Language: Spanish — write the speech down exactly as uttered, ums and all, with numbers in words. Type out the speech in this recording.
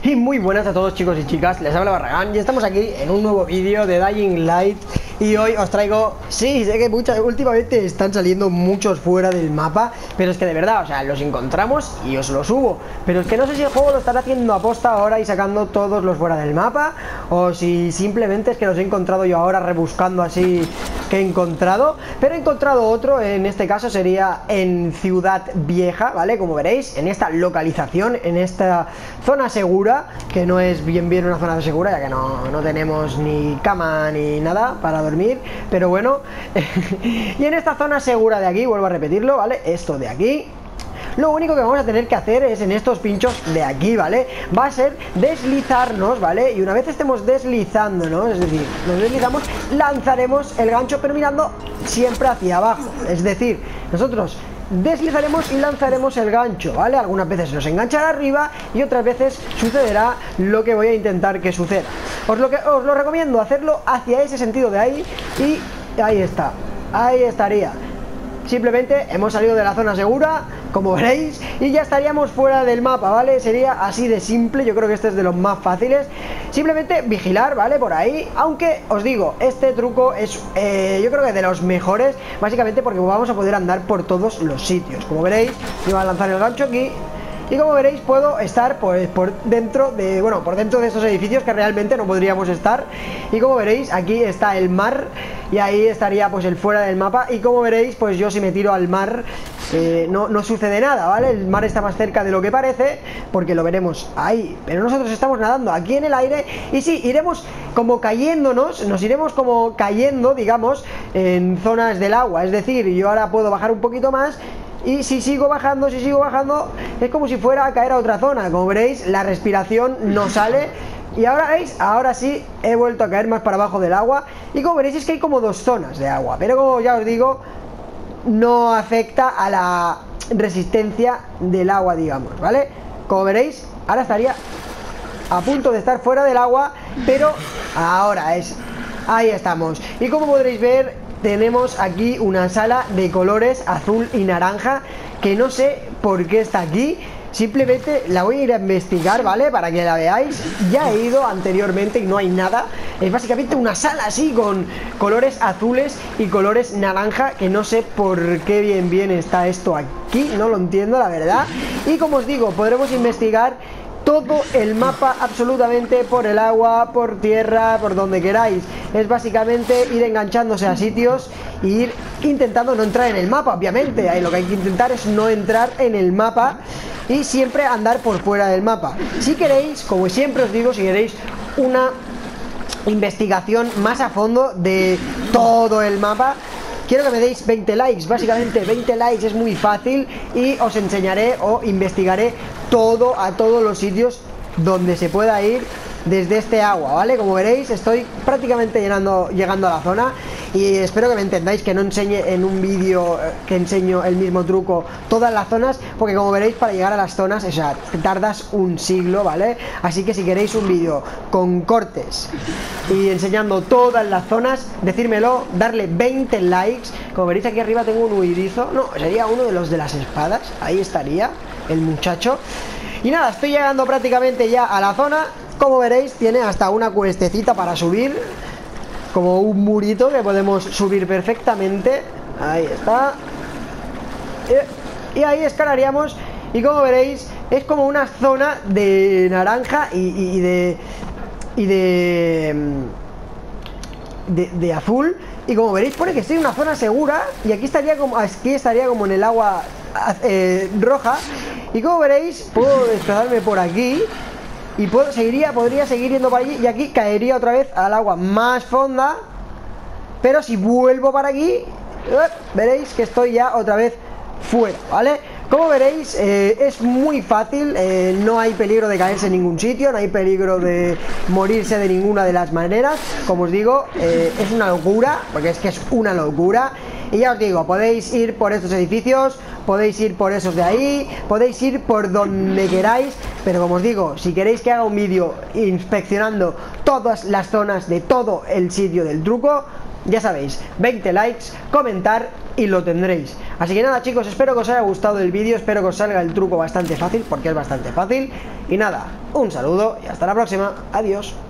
Y muy buenas a todos, chicos y chicas, les habla Barragán y estamos aquí en un nuevo vídeo de Dying Light. Y hoy os traigo, sí, sé que muchas, últimamente están saliendo muchos fuera del mapa, pero es que de verdad, o sea, los encontramos y os los subo. Pero es que no sé si el juego lo estará haciendo aposta ahora y sacando todos los fuera del mapa, o si simplemente es que los he encontrado yo ahora rebuscando así que he encontrado. Pero he encontrado otro, en este caso sería en Ciudad Vieja, ¿vale? Como veréis, en esta localización, en esta zona segura, que no es bien bien una zona segura, ya que no, no tenemos ni cama ni nada para dormir, pero bueno. Y en esta zona segura de aquí, vuelvo a repetirlo, ¿vale? Esto de aquí, lo único que vamos a tener que hacer es en estos pinchos de aquí, ¿vale? Va a ser deslizarnos, ¿vale? Y una vez estemos deslizándonos, es decir, nos deslizamos, lanzaremos el gancho, pero mirando siempre hacia abajo. Es decir, nosotros deslizaremos y lanzaremos el gancho, ¿vale? Algunas veces nos enganchará arriba y otras veces sucederá lo que voy a intentar que suceda. Os lo, que, os lo recomiendo hacerlo hacia ese sentido de ahí, y ahí está, ahí estaría. Simplemente hemos salido de la zona segura, como veréis, y ya estaríamos fuera del mapa, ¿vale? Sería así de simple. Yo creo que este es de los más fáciles. Simplemente vigilar, ¿vale? Por ahí, aunque os digo, este truco es, eh, yo creo que de los mejores, básicamente porque vamos a poder andar por todos los sitios. Como veréis, me va a lanzar el gancho aquí, y como veréis puedo estar pues por dentro de, bueno, por dentro de estos edificios que realmente no podríamos estar. Y como veréis, aquí está el mar, y ahí estaría pues el fuera del mapa. Y como veréis, pues yo si me tiro al mar, eh, no, no sucede nada, ¿vale? El mar está más cerca de lo que parece, porque lo veremos ahí, pero nosotros estamos nadando aquí en el aire. Y sí, iremos como cayéndonos, nos iremos como cayendo, digamos, en zonas del agua. Es decir, yo ahora puedo bajar un poquito más, y si sigo bajando, si sigo bajando, es como si fuera a caer a otra zona. Como veréis, la respiración no sale. Y ahora veis, ahora sí he vuelto a caer más para abajo del agua. Y como veréis, es que hay como dos zonas de agua, pero como ya os digo, no afecta a la resistencia del agua, digamos, ¿vale? Como veréis, ahora estaría a punto de estar fuera del agua, pero ahora es, ahí estamos. Y como podréis ver, tenemos aquí una sala de colores azul y naranja, que no sé por qué está aquí. Simplemente la voy a ir a investigar, ¿vale? Para que la veáis. Ya he ido anteriormente y no hay nada. Es básicamente una sala así con colores azules y colores naranja, que no sé por qué bien bien está esto aquí. No lo entiendo, la verdad. Y como os digo, podremos investigar todo el mapa absolutamente, por el agua, por tierra, por donde queráis. Es básicamente ir enganchándose a sitios e ir intentando no entrar en el mapa, obviamente. Ahí lo que hay que intentar es no entrar en el mapa y siempre andar por fuera del mapa. Si queréis, como siempre os digo, si queréis una investigación más a fondo de todo el mapa, quiero que me deis veinte likes, básicamente veinte likes, es muy fácil, y os enseñaré o investigaré todo, a todos los sitios donde se pueda ir desde este agua, ¿vale? Como veréis, estoy prácticamente llenando, llegando a la zona, y espero que me entendáis, que no enseñe en un vídeo que enseño el mismo truco todas las zonas, porque como veréis, para llegar a las zonas, o sea, tardas un siglo, ¿vale? Así que si queréis un vídeo con cortes y enseñando todas las zonas, decírmelo, darle veinte likes. Como veréis, aquí arriba tengo un huidizo, no, sería uno de los de las espadas, ahí estaría el muchacho. Y nada, estoy llegando prácticamente ya a la zona. Como veréis, tiene hasta una cuestecita para subir, como un murito que podemos subir perfectamente. Ahí está. Y ahí escalaríamos. Y como veréis, es como una zona de naranja y, y de y de, de de azul. Y como veréis, pone que estoy en una zona segura, y aquí estaría como aquí estaría como en el agua eh, roja. Y como veréis, puedo desplazarme por aquí y puedo, seguiría, podría seguir yendo por allí, y aquí caería otra vez al agua más fonda. Pero si vuelvo para aquí, eh, veréis que estoy ya otra vez fuera, ¿vale? Como veréis, eh, es muy fácil, eh, no hay peligro de caerse en ningún sitio, no hay peligro de morirse de ninguna de las maneras. Como os digo, eh, es una locura, porque es que es una locura. Y ya os digo, podéis ir por estos edificios, podéis ir por esos de ahí, podéis ir por donde queráis. Pero como os digo, si queréis que haga un vídeo inspeccionando todas las zonas de todo el sitio del truco, ya sabéis, veinte likes, comentar y lo tendréis. Así que nada, chicos, espero que os haya gustado el vídeo, espero que os salga el truco bastante fácil, porque es bastante fácil. Y nada, un saludo y hasta la próxima. Adiós.